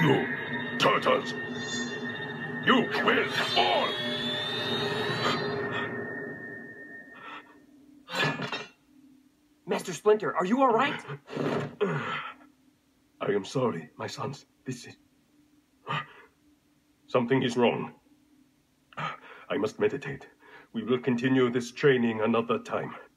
You turtles! You will fall! Master Splinter, are you all right? I am sorry, my sons. This is... Something is wrong. I must meditate. We will continue this training another time.